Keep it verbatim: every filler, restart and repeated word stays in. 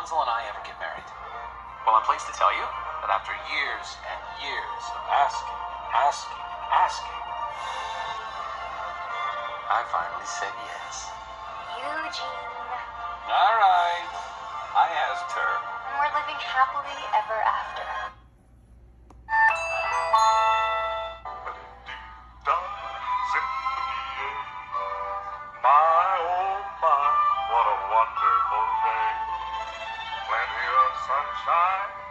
Rapunzel and I ever get married? Well, I'm pleased to tell you that after years and years of asking, asking, asking, I finally said yes. Eugene. All right. I asked her. And we're living happily ever after. My, oh my, what a wonderful day. Plenty of sunshine